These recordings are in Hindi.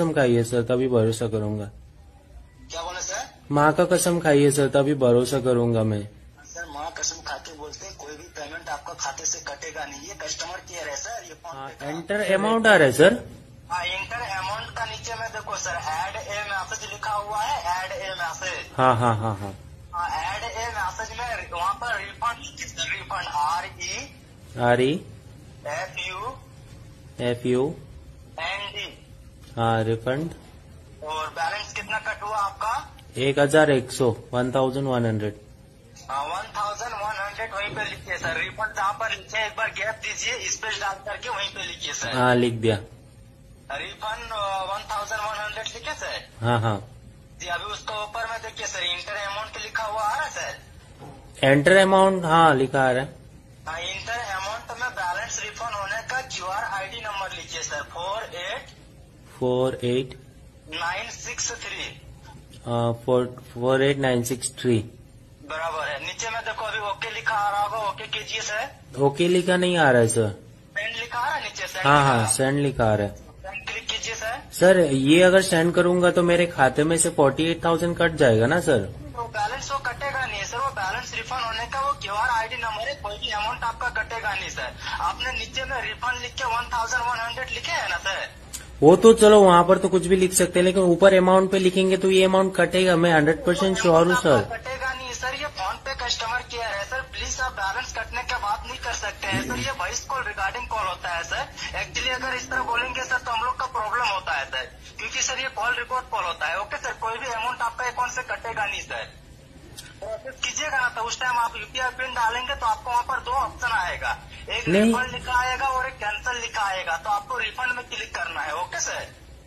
कसम खाइए सर, तभी भरोसा करूंगा। क्या बोले सर? माँ का कसम खाइए सर, तभी भरोसा करूंगा मैं। सर माँ कसम खा के बोलते हैं कोई भी पेमेंट आपका खाते से कटेगा नहीं। ये कस्टमर केयर है सर। ये फोन पे का एंटर अमाउंट आ रहा है सर। हाँ, इंटर अमाउंट का नीचे में देखो सर, ऐड ए मैसेज लिखा हुआ है। Add a message. हाँ हाँ हाँ हाँ ऐड ए मैसेज में वहाँ पर रिफंड REFUND हाँ रिफंड। और बैलेंस कितना कट हुआ आपका? 1100 1100। 1100 वहीं पे लिखिए सर। रिफंड जहाँ पर लिखे एक बार गैप दीजिए, स्पेस डाल करके वहीं पे लिखिए सर। हाँ लिख दिया। रिफंड 1100 लिखे सर। हाँ हाँ जी अभी उसके ऊपर में देखिए सर, इंटर अमाउंट लिखा हुआ आ रहा है सर। एंटर अमाउंट हाँ लिखा आ रहा है। हाँ, इंटर अमाउंट में बैलेंस रिफंड होने का QR ID नंबर लिखिए सर। 48963 बराबर है। नीचे में देखो अभी ओके लिखा आ रहा होगा, ओके कीजिए सर। ओके लिखा नहीं आ रहा है सर। सेंड लिखा आ रहा है नीचे सर। हाँ हाँ सेंड लिखा आ रहा है। सेंड क्लिक कीजिए सर। सर ये अगर सेंड करूंगा तो मेरे खाते में से 48,000 कट जाएगा ना सर? तो बैलेंस वो कटेगा नहीं है सर। वो बैलेंस रिफंड होने का वो QR ID नंबर है। कोई भी अमाउंट आपका कटेगा नहीं सर। आपने नीचे में रिफंड लिख के 1100 लिखे है ना सर? वो तो चलो वहाँ पर तो कुछ भी लिख सकते हैं, लेकिन ऊपर अमाउंट पे लिखेंगे तो ये अमाउंट कटेगा। मैं 100% श्योर हूँ सर। कटेगा नहीं सर। ये फोन पे कस्टमर केयर है सर। प्लीज आप बैलेंस कटने का बात नहीं कर सकते हैं सर। ये वॉइस कॉल रिगार्डिंग कॉल होता है सर। एक्चुअली अगर इस तरह बोलेंगे सर तो हम लोग का प्रॉब्लम होता है सर, क्योंकि सर ये कॉल रिकॉर्ड कॉल होता है। ओके सर, कोई भी अमाउंट आपका अकाउंट से कटेगा नहीं सर। प्रोसेस कीजिएगा ना तो उस टाइम आप UPI पिन डालेंगे तो आपको वहाँ पर दो ऑप्शन आएगा, एक रिफंड लिखा आएगा और एक कैंसिल लिखा आएगा। तो आपको रिफंड में क्लिक करना है। Okay sir?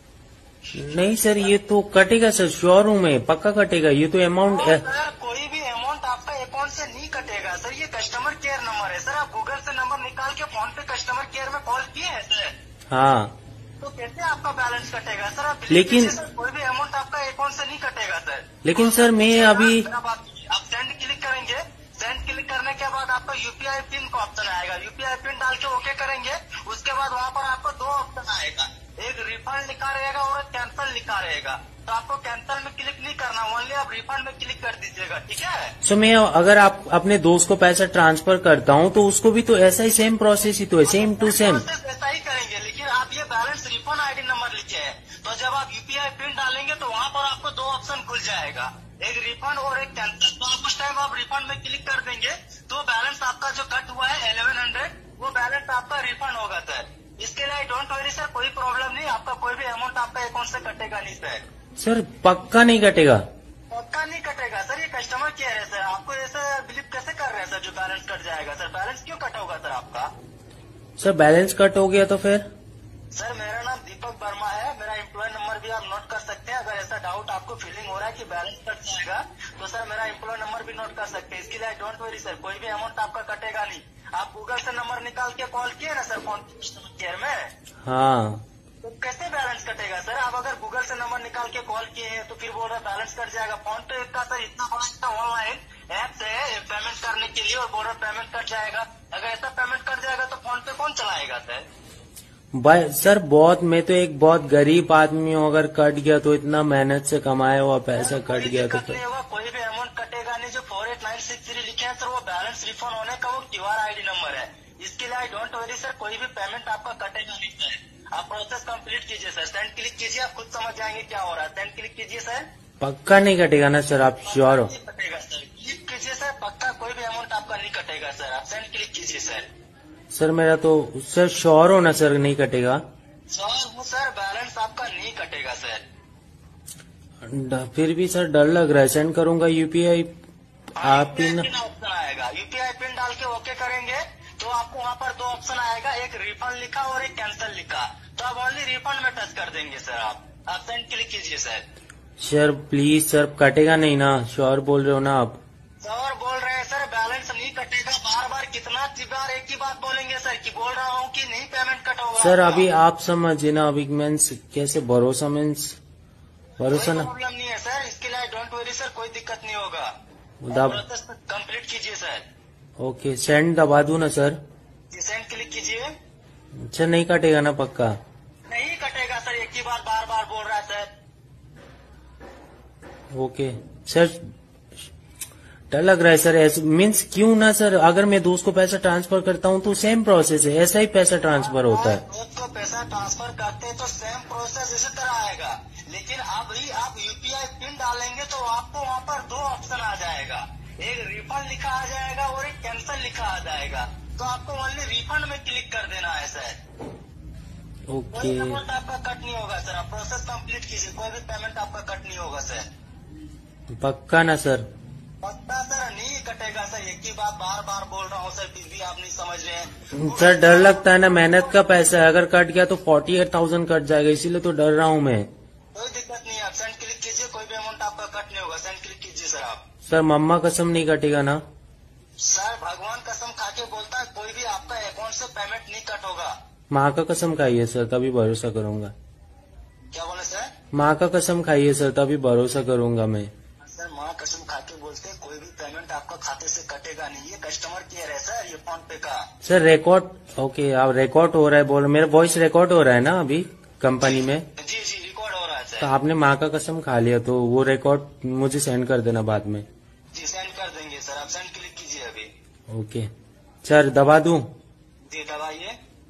नहीं सर ये तो कटेगा सर, श्योर हूँ मैं, पक्का कटेगा। ये तो अमाउंट सर कोई भी अमाउंट आपका अकाउंट से नहीं कटेगा सर। ये कस्टमर केयर नंबर है सर। आप गूगल से नंबर निकाल के फोन पे कस्टमर केयर में कॉल किए हैं सर। हाँ तो कैसे आपका बैलेंस कटेगा सर? आप लेकिन सर कोई भी अमाउंट आपका अकाउंट से नहीं कटेगा सर। लेकिन सर मैं अभी आप सेंड क्लिक करेंगे। सेंड क्लिक करने के बाद आपका UPI पिन का ऑप्शन आएगा। UPI पिन डाल के ओके करेंगे। उसके बाद वहाँ पर आपको दो ऑप्शन आएगा, एक रिफंड लिखा रहेगा और एक कैंसिल लिखा रहेगा। तो आपको कैंसिल में क्लिक नहीं करना, ओनली आप रिफंड में क्लिक कर दीजिएगा। ठीक है? सो मैं अगर आप अपने दोस्त को पैसा ट्रांसफर करता हूँ तो उसको भी तो ऐसा ही सेम प्रोसेस ही तो है, सेम टू सेम ऐसा ही करेंगे। लेकिन आप ये बैलेंस रिफंड ID नंबर लिखे है, तो जब आप UPI पिन डालेंगे तो वहाँ पर आपको दो ऑप्शन खुल जाएगा, एक रिफंड और एक कैंसिल। तो आप उस टाइम आप रिफंड में क्लिक कर देंगे तो बैलेंस आपका जो कट हुआ है 1100 वो बैलेंस आपका रिफंड होगा सर। इसके लिए डोंट वरी सर, कोई प्रॉब्लम नहीं। आपका कोई भी अमाउंट आपका अकाउंट से कटेगा नहीं सर। सर पक्का नहीं कटेगा? पक्का नहीं कटेगा सर। ये कस्टमर केयर है सर। आपको ऐसा बिलीव कैसे कर रहे हैं सर जो बैलेंस कट जाएगा? सर बैलेंस क्यों कट होगा सर आपका? सर बैलेंस कट हो गया तो फिर? सर मेरा नाम दीपक वर्मा है। मेरा एम्प्लॉय नंबर भी आप नोट कर सकते हैं। अगर ऐसा डाउट आपको फीलिंग हो रहा है कि बैलेंस कट जाएगा तो सर मेरा एम्प्लॉय नंबर भी नोट कर सकते हैं। इसके लिए डोंट वरी सर, कोई भी अमाउंट आपका कटेगा नहीं। आप गूगल से नंबर निकाल के कॉल किए ना सर फोन कस्टमर केयर में? हाँ तो कैसे बैलेंस कटेगा सर? आप अगर गूगल से नंबर निकाल के कॉल किए हैं तो फिर बोल रहे बैलेंस कट जाएगा। फोन पे का सर इतना बड़ा ऑनलाइन ऐप है पेमेंट करने के लिए और बोल रहे पेमेंट कट जाएगा। अगर ऐसा पेमेंट कट जाएगा तो फोन पे कौन चलाएगा सर? भाई सर मैं तो एक बहुत गरीब आदमी हूँ, अगर कट गया तो इतना मेहनत से कमाया हुआ पैसा कट गया तो नहीं होगा, कोई भी अमाउंट कटेगा नहीं। जो 48963 लिखे हैं सर वो बैलेंस रिफंड होने का वो QR ID नंबर है। इसके लिए डोंट वरी सर, कोई भी पेमेंट आपका कटेगा नहीं सर। आप प्रोसेस कंप्लीट कीजिए सर। सेंड क्लिक कीजिए, आप खुद समझ जाएंगे क्या हो रहा है। सेंड क्लिक कीजिए सर। पक्का नहीं कटेगा ना सर? आप श्योर हो? कटेगा सर, क्लिक कीजिए सर। पक्का कोई भी अमाउंट आपका नहीं कटेगा सर। आप सेंड क्लिक कीजिए सर। सर मेरा तो सर श्योर हो ना सर नहीं कटेगा? श्योर हूँ सर, बैलेंस आपका नहीं कटेगा सर। फिर भी सर डर लग रहा है। सेंड करूंगा UPI पिन ऑप्शन आएगा, UPI पिन डाल के ओके करेंगे तो आपको वहाँ पर दो ऑप्शन आएगा, एक रिफंड लिखा और एक कैंसिल लिखा। तो आप ओनली रिफंड में टच कर देंगे सर। आप सेंड क्लिक कीजिए सर। सर प्लीज सर, कटेगा नहीं ना? श्योर बोल रहे हो ना आप? सर बोल रहे हैं सर बैलेंस नहीं कटेगा। बार बार कितना बार एक ही बात बोलेंगे सर कि बोल रहा हूँ कि नहीं पेमेंट कट होगा। सर अभी आप समझिए ना, अभी मीन्स कैसे भरोसा ना प्रॉब्लम नहीं है सर। इसके लिए डोंट वरी सर, कोई दिक्कत नहीं होगा। प्रोसेस कंप्लीट कीजिए सर। ओके सेंड दबा दूं ना सर? सेंड क्लिक कीजिए। अच्छा नहीं कटेगा ना? पक्का नहीं कटेगा सर, ये एक ही बात बार बार बोल रहा है सर। ओके सर, डर लग रहा है सर। ऐसे मीन्स क्यों ना सर, अगर मैं दोस्त को पैसा ट्रांसफर करता हूँ तो सेम प्रोसेस है, ऐसा ही पैसा ट्रांसफर होता है। दोस्त को पैसा ट्रांसफर करते हैं तो सेम प्रोसेस इसी तरह आएगा, लेकिन अभी आप यूपीआई पिन डालेंगे तो आपको वहाँ पर दो ऑप्शन आ जाएगा, एक रिफंड लिखा आ जाएगा और एक कैंसिल लिखा आ जाएगा। तो आपको ओनली रिफंड में क्लिक कर देना है सर। ओके कोई अमाउंट आपका कट नहीं होगा सर। आप प्रोसेस कंप्लीट कीजिए, कोई भी पेमेंट आपका कट नहीं होगा सर। पक्का ना सर? पक्का सर, नहीं कटेगा सर। एक ही बात बार बार बोल रहा हूँ सर, फिर भी आप नहीं समझ रहे हैं सर। डर लगता है ना, मेहनत का पैसा है, अगर कट गया तो 48,000 कट जाएगा, इसीलिए तो डर रहा हूँ मैं। कोई दिक्कत नहीं है, आप सेंड क्लिक कीजिए, कोई भी अमाउंट आपका कट नहीं होगा। सेंड क्लिक कीजिए सर आप। सर मम्मा कसम नहीं कटेगा ना? सर भगवान कसम खा के बोलता है, कोई भी आपका अकाउंट से पेमेंट नहीं कट होगा। माँ का कसम खाइए सर, तभी भरोसा करूंगा। क्या बोले सर? माँ का कसम खाइए सर, तभी भरोसा करूंगा मैं। सर माँ कसम खा के बोलते हैं, कोई भी पेमेंट आपका खाते से कटेगा नहीं। ये कस्टमर केयर है सर, ये फोन पे का। सर रिकॉर्ड, ओके आप रिकॉर्ड हो रहा है बोल, मेरा वॉइस रिकॉर्ड हो रहा है ना अभी कंपनी में? जी जी रिकॉर्ड हो रहा है सर। तो आपने माँ का कसम खा लिया तो वो रिकॉर्ड मुझे सेंड कर देना बाद में। जी सेंड कर देंगे सर, आप सेंड क्लिक कीजिए अभी। ओके सर, दबा दूं? जी दबाइए।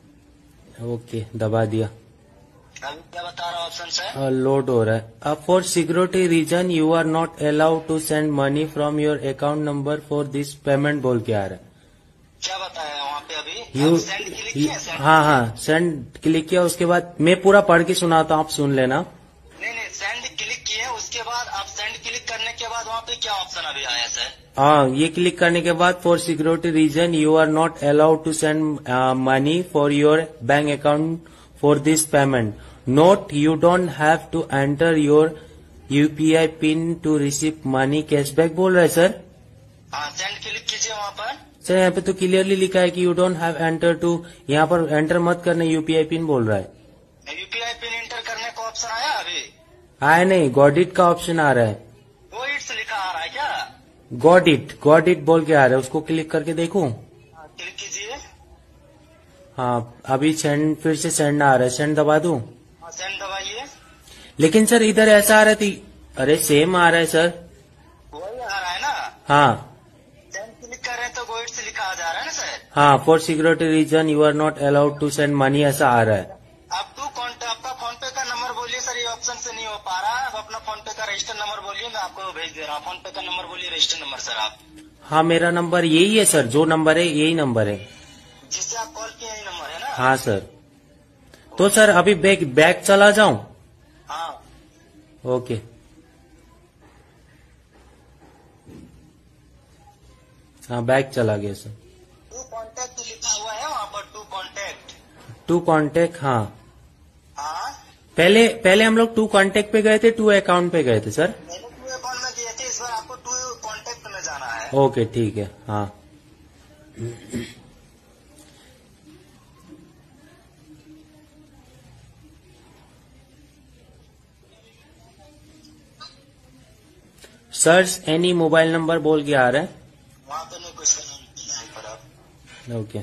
ओके दबा दिया। अभी क्या बता रहा ऑप्शन सर? लोड हो रहा है। For security reason you are not allowed to send money from your account number for this payment बोल के आ रहा है। क्या बताया वहाँ पे अभी? यू सेंड क्लिक किया? सेंड हाँ सेंड क्लिक किया, उसके बाद मैं पूरा पढ़ के सुनाता हूँ, आप सुन लेना। नहीं सेंड क्लिक किए, उसके बाद आप सेंड क्लिक करने के बाद वहाँ पे क्या ऑप्शन अभी आया सर? हाँ, ये क्लिक करने के बाद for security reason you are not allowed to send money for your bank account for this payment. Note you don't have to enter your UPI pin to receive money cashback बोल रहा है सर। हाँ सेंड क्लिक कीजिए वहाँ पर। सर यहाँ पे तो क्लियरली लिखा है कि you don't have enter to, यहाँ पर एंटर मत करना, यूपीआई पिन बोल रहा है। यूपीआई पिन एंटर करने का ऑप्शन आया अभी? आया नहीं, गॉट इट का ऑप्शन आ रहा है। वो इट्स लिखा आ रहा है क्या? गॉट इट बोल के आ रहा है, उसको क्लिक करके देखूं? क्लिक कीजिए। हाँ अभी सेंड, फिर से सेंड आ रहा है, सेंड दबा दूं? सेंड दबाइए। लेकिन सर इधर ऐसा आ रहा थी, अरे सेम आ रहा है सर। वही आ रहा है ना? हाँ सेंड क्लिक कर रहे हैं तो वो इट्स लिखा आ जा रहा है ना सर? हाँ, for security reason you are not allowed to send money ऐसा आ रहा है। आप आपका फोन पे का नंबर बोलिए सर, ये ऑप्शन से नहीं हो पा रहा। आप अपना फोन पे का रजिस्टर नंबर बोलिए, मैं आपको भेज दे रहा हूँ। फोन पे का नंबर बोलिए, रजिस्टर नंबर सर आप। हाँ मेरा नंबर यही है सर, जो नंबर है यही नंबर है जिससे आप कॉल किए, यही नंबर है ना? हाँ सर। तो सर अभी बैक चला जाऊं? हाँ ओके हाँ बैक चला गया सर। टू कॉन्टेक्ट लिखा हुआ है वहाँ पर, टू कॉन्टेक्ट। हाँ हाँ पहले हम लोग टू कॉन्टेक्ट पे गए थे, टू अकाउंट पे गए थे सर। मैंने टू अकाउंट में दिए थे, इस बार आपको टू कॉन्टेक्ट में जाना है। ओके ठीक है। हाँ सर्च एनी मोबाइल नंबर बोल के आ रहा है। वहाँ पे नहीं कुछ नहीं पर आप। ओके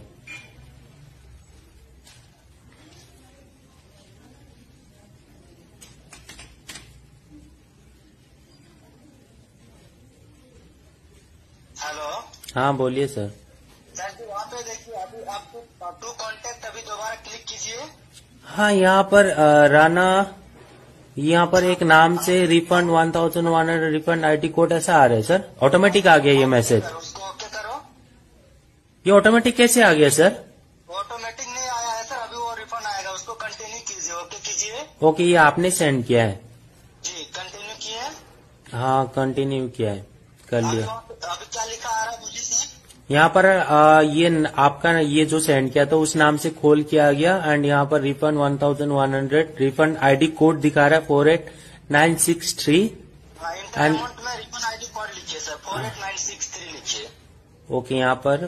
हेलो हाँ बोलिए सर। सर जी वहाँ पे देखिए, अभी आपको टू कॉन्टेक्ट, अभी दोबारा क्लिक कीजिए। हाँ यहाँ पर राना, यहाँ पर एक नाम से रिफंड 1100 रिफंड आईडी कोड ऐसा आ रहा है सर। ऑटोमेटिक आ गया ये मैसेज। उसको ओके करो। ये ऑटोमेटिक कैसे आ गया सर? ऑटोमेटिक नहीं आया है सर, अभी वो रिफंड आएगा, उसको कंटिन्यू कीजिए। ओके कीजिए। ओके ये आपने सेंड किया है? जी कंटिन्यू किए। हाँ कंटिन्यू किया है, कर लिया। अभी क्या लिखा आ रहा है बोलिए सर? यहाँ पर ये आपका ये जो सेंड किया था उस नाम से खोल किया गया एंड यहाँ पर रिफंड 1100 रिफंड आईडी कोड दिखा रहा है 48963 एंड अमाउंट में रिफंड आईडी कोड लिखिए सर, 48963 लिखिए। ओके यहाँ पर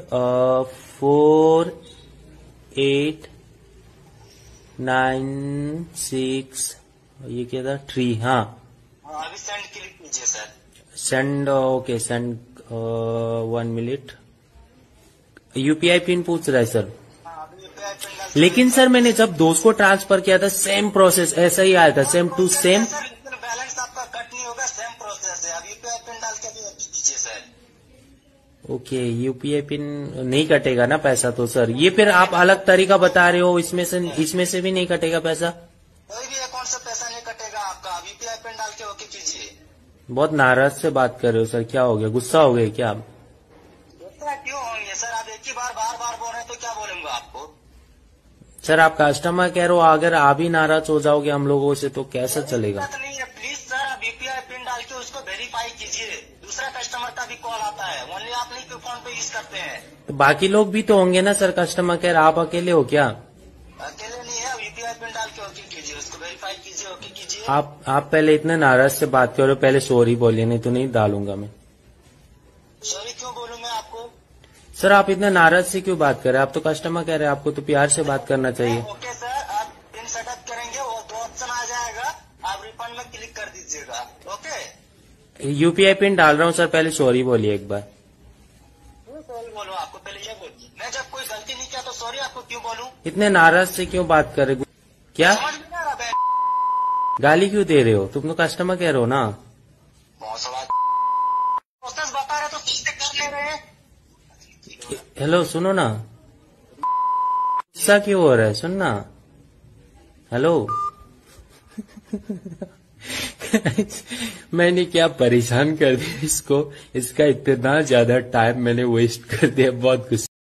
4896 ये क्या था 3। हाँ अभी सेंड क्लिक कीजिए sir. Send, okay send 1 minute. UPI pin पूछ रहा है सर। हाँ अभी यूपीआई पिन डाल लेकिन सर मैंने जब दोस्त को ट्रांसफर किया था सेम प्रोसेस ऐसा ही आया था, same to same. Sir balance आपका कट नहीं होगा, सेम प्रोसेस है। अब यूपीआई पिन डाल के भी दीजिए सर। ओके, यूपीआई पिन नहीं कटेगा ना पैसा तो सर? ये फिर आप अलग तरीका बता रहे हो, इसमें से भी नहीं कटेगा पैसा? कोई भी अकाउंट से पैसा नहीं कटेगा आपका। यूपीआई पिन डाल के ओके कीजिए। बहुत नाराज से बात कर रहे हो सर, क्या हो गया? गुस्सा हो गए क्या आप? क्यों होंगे सर? आप एक ही बार बार बोल रहे हैं तो क्या बोलूंगा आपको? सर आप कस्टमर कह रहे हो, अगर आप ही नाराज हो जाओगे हम लोगों से तो कैसा चलेगा? बात नहीं है, प्लीज सर आप यूपीआई पिन डाल के उसको वेरीफाई कीजिए। दूसरा कस्टमर का भी कॉल आता है, ओनली आप नहीं पे फोन पे यूज करते हैं। तो बाकी लोग भी तो होंगे ना सर कस्टमर केयर, आप अकेले हो क्या? अकेले नहीं है, यूपीआई पिन डाल के ओके कीजिए, उसको वेरीफाई कीजिए, ओके कीजिए। आप पहले इतने नाराज से बात कर रहे हो, पहले सॉरी बोलिए, नहीं तो नहीं डालूंगा मैं। सॉरी क्यों बोलूं मैं आपको? सर आप इतने नाराज से क्यों बात कर रहे हैं? आप तो कस्टमर कह रहे हैं, आपको तो प्यार से बात करना चाहिए। ओके सर, आप पिन सेटअप करेंगे, वो 2 ऑप्शन आ जाएगा, आप रिफंड में क्लिक कर दीजिएगा। ओके, यूपीआई पिन डाल रहा हूँ सर, पहले सॉरी बोलिए एक बार। सॉरी बोलो, आपको पहले ये बोलिए। मैं जब कोई गलती नहीं किया तो सॉरी आपको क्यों बोलूं? इतने नाराज से क्यों बात कर रहे? क्या समझ में नहीं आ रहा? गाली क्यों दे रहे हो? तुम तो कस्टमर कह रहे हो ना। बहुत बड़ा प्रोसेस बता रहे तो सीधे कर ले रहे हैं। हेलो सुनो ना, गुस्सा क्यों हो रहा है? सुनना, हेलो। मैंने क्या परेशान कर दिया इसको, इसका इतना ज्यादा टाइम मैंने वेस्ट कर दिया, बहुत गुस्सा।